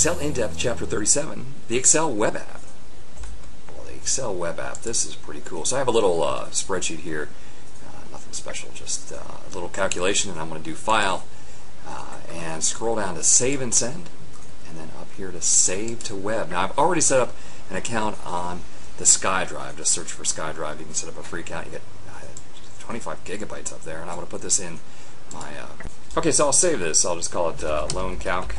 Excel In-Depth, Chapter 37, the Excel Web App. Well, the Excel Web App, this is pretty cool. So I have a little spreadsheet here, nothing special, just a little calculation, and I'm going to do File, and scroll down to Save and Send, and then up here to Save to Web. Now I've already set up an account on the SkyDrive. Just search for SkyDrive. You can set up a free account. You get 25 gigabytes up there, and I'm going to put this in my... Okay, so I'll save this. I'll just call it LoanCalc.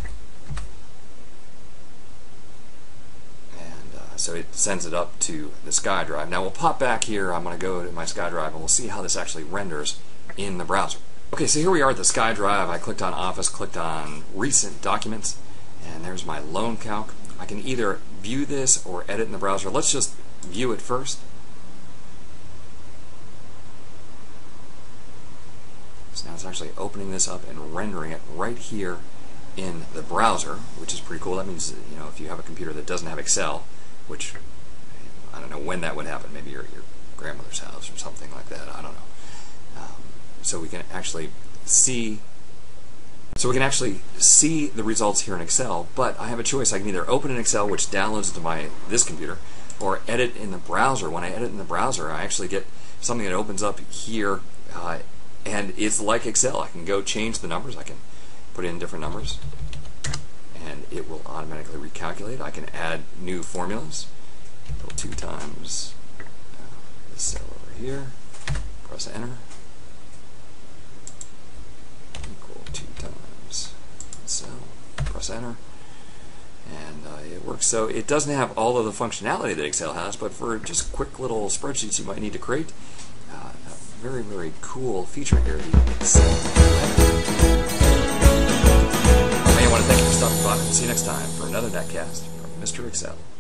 So it sends it up to the SkyDrive. Now we'll pop back here. I'm going to go to my SkyDrive and we'll see how this actually renders in the browser. Okay, so here we are at the SkyDrive. I clicked on Office, clicked on Recent Documents, and there's my LoanCalc. I can either view this or edit in the browser. Let's just view it first. So now it's actually opening this up and rendering it right here in the browser, which is pretty cool. That means, you know, if you have a computer that doesn't have Excel, which I don't know when that would happen, maybe your grandmother's house or something like that, I don't know. So we can actually see the results here in Excel, but I have a choice. I can either open in Excel, which downloads to this computer, or edit in the browser. When I edit in the browser, I actually get something that opens up here, and it's like Excel. I can go change the numbers. I can put in different numbers, and it will automatically recalculate. I can add new formulas. Go 2 times this cell over here. Press Enter. Equal 2 times cell. Press Enter. And it works. So it doesn't have all of the functionality that Excel has, but for just quick little spreadsheets you might need to create, a very, very cool feature here, the Excel Web. I want to thank you for stopping by. See you next time for another netcast from Mr. Excel.